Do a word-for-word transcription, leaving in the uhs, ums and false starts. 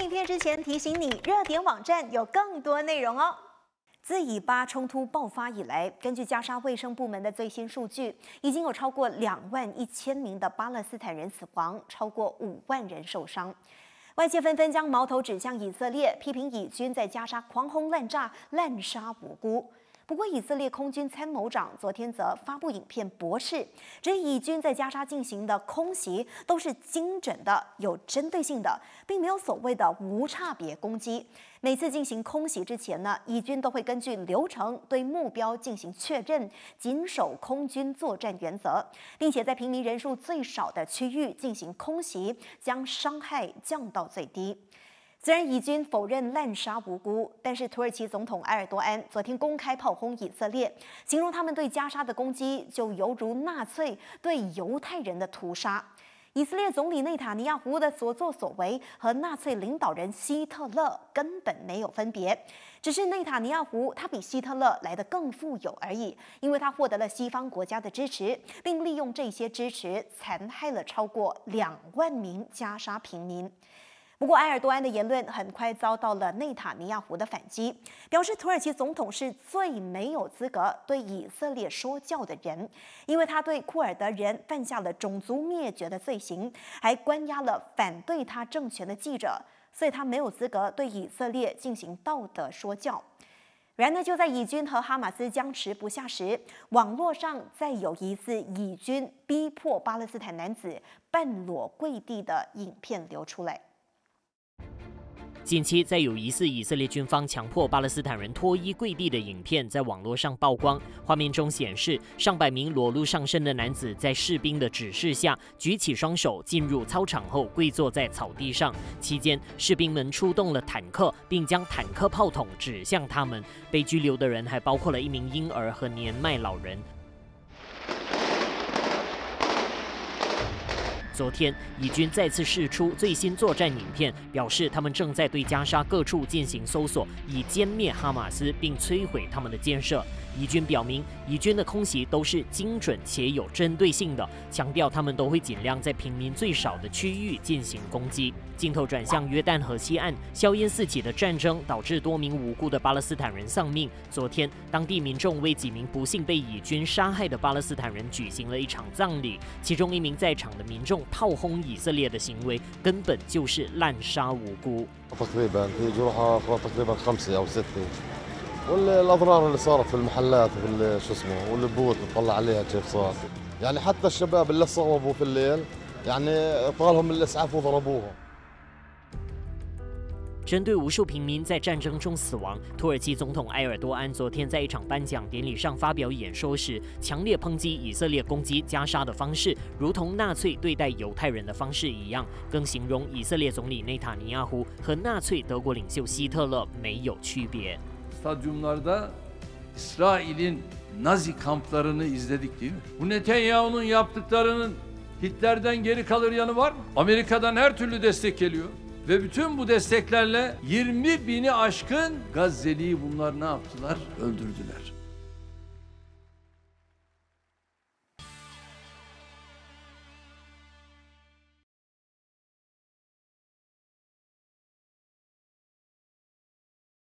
影片之前提醒你，热点网站有更多内容哦。自以巴冲突爆发以来，根据加沙卫生部门的最新数据，已经有超过两万一千名的巴勒斯坦人死亡，超过五万人受伤。外界纷纷将矛头指向以色列，批评以军在加沙狂轰滥炸，滥杀无辜。不过，以色列空军参谋长昨天则发布影片驳斥，指以军在加沙进行的空袭都是精准的、有针对性的，并没有所谓的无差别攻击。每次进行空袭之前呢，以军都会根据流程对目标进行确认，谨守空军作战原则，并且在平民人数最少的区域进行空袭，将伤害降到最低。虽然以军否认滥杀无辜，但是土耳其总统埃尔多安昨天公开炮轰以色列，形容他们对加沙的攻击就犹如纳粹对犹太人的屠杀。以色列总理内塔尼亚胡的所作所为和纳粹领导人希特勒根本没有分别，只是内塔尼亚胡他比希特勒来得更富有而已，因为他获得了西方国家的支持，并利用这些支持残害了超过两万名加沙平民。不过，埃尔多安的言论很快遭到了内塔尼亚胡的反击，表示土耳其总统是最没有资格对以色列说教的人，因为他对库尔德人犯下了种族灭绝的罪行，还关押了反对他政权的记者，所以他没有资格对以色列进行道德说教。然而，就在以军和哈马斯僵持不下时，网络上再有疑似以军逼迫巴勒斯坦男子半裸跪地的影片流出来。 近期，再有疑似以色列军方强迫巴勒斯坦人脱衣跪地的影片在网络上曝光。画面中显示，上百名裸露上身的男子在士兵的指示下，举起双手进入操场后跪坐在草地上。期间，士兵们出动了坦克，并将坦克炮筒指向他们。被拘留的人还包括了一名婴儿和年迈老人。昨天，以军再次释出最新作战影片，表示他们正在对加沙各处进行搜索，以歼灭哈马斯并摧毁他们的建设。以军表明，以军的空袭都是精准且有针对性的，强调他们都会尽量在平民最少的区域进行攻击。镜头转向约旦河西岸，硝烟四起的战争导致多名无辜的巴勒斯坦人丧命。昨天，当地民众为几名不幸被以军杀害的巴勒斯坦人举行了一场葬礼，其中一名在场的民众炮轰以色列的行为根本就是滥杀无辜。 والاضرار اللي صارت في المحلات وفي شو اسمه والبيوت تطلع عليها كيف صار يعني حتى الشباب اللي صوبوا في الليل يعني طالهم الاسعاف وضربوهم。 针对无数平民在战争中死亡，土耳其总统埃尔多安昨天在一场颁奖典礼上发表演说时，强烈抨击以色列攻击加沙的方式，如同纳粹对待犹太人的方式一样，更形容以色列总理内塔尼亚胡和纳粹德国领袖希特勒没有区别。 Stadyumlarda İsrail'in Nazi kamplarını izledik değil mi? Bu Netanyahu'nun yaptıklarının Hitler'den geri kalır yanı var mı? Amerika'dan her türlü destek geliyor. Ve bütün bu desteklerle yirmi bini aşkın Gazze'liyi bunlar ne yaptılar? Öldürdüler.